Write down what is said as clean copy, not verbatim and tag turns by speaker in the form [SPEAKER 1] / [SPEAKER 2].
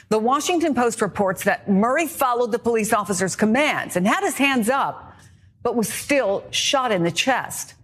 [SPEAKER 1] The Washington Post reports that Murray followed the police officer's commands and had his hands up, but was still shot in the chest.